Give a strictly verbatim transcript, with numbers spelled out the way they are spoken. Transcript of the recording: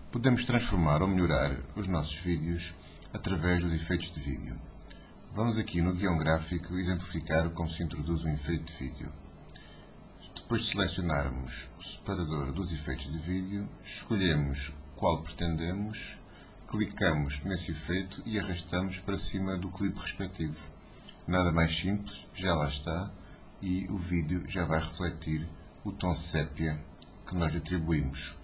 Podemos transformar ou melhorar os nossos vídeos através dos efeitos de vídeo. Vamos aqui no guião gráfico exemplificar como se introduz um efeito de vídeo. Depois de selecionarmos o separador dos efeitos de vídeo, escolhemos qual pretendemos, clicamos nesse efeito e arrastamos para cima do clipe respectivo. Nada mais simples, já lá está, e o vídeo já vai refletir o tom sépia que nós atribuímos.